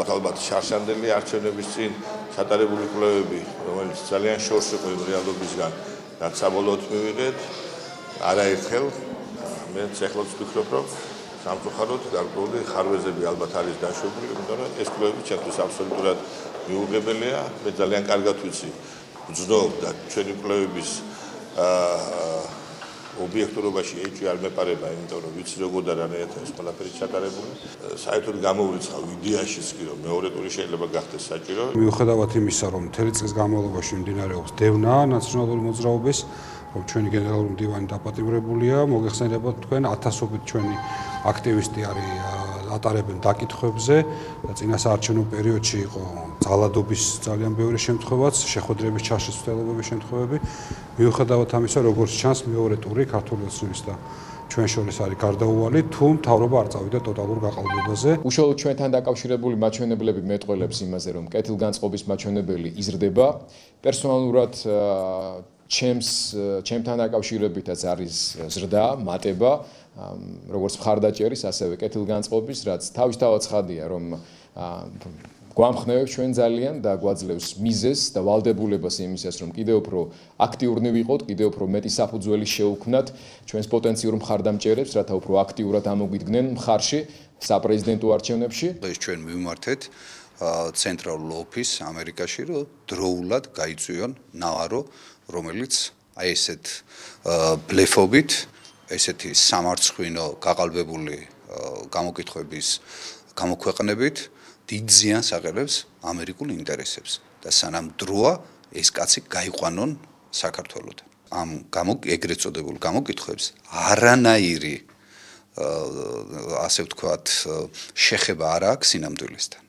ალბათ შარშანდელი არჩევნების წინ ჩატარებული კვლევები, რომელიც ძალიან შორს იყო იმ რეალობისგან, რაც საბოლოოდ მივიღეთ, არაერთხელ მეც ახლაც ვფიქრობ, რომ სამწუხაროდ გარკვეული ხარვეზები ალბათ არის დაშვებული, იმიტომ რომ ეს კვლევები ჩემთვის აბსოლუტურად მიუღებელია. მე ძალიან კარგად ვიცი, ვძნობ და ჩვენი კვლევების ობიექტურობაში ეჭვი არ მეპარება, იმიტომ რომ ვიცი როგორ და რანაირად ეს ყველაფერი ჩატარებული. საერთოდ გამოვრიცხავ იდეაშიც კი რომ მეორე ტური შეიძლება გახდეს საჭირო. მიუხედავად იმისა, რომ მთელი წლის განმავლობაში მიმდინარეობს დევნა ნაციონალური მოძრაობის, რომ ჩვენი გენერალური მდივანი დაპატიმრებულია, მოგეხსენებათ თქვენ ათასობით ჩვენი აქტივისტი არის ატარებენ დაკითხვებზე და წინასაარჩევნო პერიოდში იყო ძალადობის ძალიან ბევრი შემთხვევაც, შეხვედრების ჩაშეცვლების შემთხვევები. მიუხედავად ამისა, როგორც ჩანს, მეორე ტური ქართული ოცნების და ჩვენ შორის არის გარდაუვალი, თუ მთავრობა არ წავიდა ტოტალურ გაყალბებაზე. უშუალოდ ჩვენთან დაკავშირებული მაჩვენებლები მეტყველებს იმაზე, რომ კეთილგანწყობის მაჩვენებელი იზრდება. პერსონალურად ჩემთან დაკავშირებითაც არის ზრდა, მატება, როგორც მხარდაჭერის, ასევე კეთილგანწყობის, რაც თავისთავად ცხადია, რომ გვამხნევებს ჩვენ ძალიან და გვაძლევს მიზეზს და ვალდებულებას იმისას, რომ კიდევ უფრო აქტიურნი ვიყოთ, კიდევ უფრო მეტი საფუძველი შევქმნათ ჩვენს პოტენციურ მხარდამჭერებს, რათა უფრო აქტიურად ამოგვიდგნენ მხარში საპრეზიდენტო არჩევნებში. ეს ჩვენ მივმართეთ ცენტრალურ ოფისს ამერიკაში, რომ დროულად გაიწვიონ ნავარო, რომელიც აი ესეთ ბლეფობით, ესეთი სამარცხვინო გაყალბებული გამოკითხვების გამოქვეყნებით დიდ ზიანს აყენებს ამერიკულ ინტერესებს და სანამ დროა ეს კაცი გაიყვანონ საქართველოდან. ამ ეგრეთ წოდებულ გამოკითხვებს არანაირი ასე ვთქვათ შეხება არ აქვს სინამდვილესთან.